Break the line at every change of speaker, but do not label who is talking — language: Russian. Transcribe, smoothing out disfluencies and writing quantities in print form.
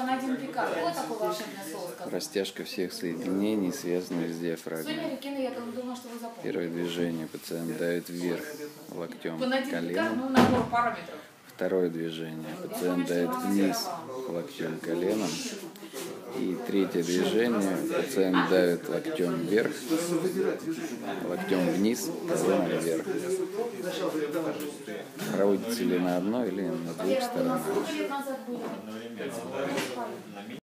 Панадин Пикар. Какое такое волшебное слово сказать?
Растяжка всех соединений, связанных с диафрагмой.
Я думала, что вы запомнили.
Первое движение. Пациент давит вверх локтем,
Панадин Пикар,
коленом.
набор параметров.
Второе движение. Пациент давит вниз локтем, коленом. И третье движение. Пациент давит локтем вверх, локтем вниз, коленом вверх. Проводится ли на одной или на двух сторонах.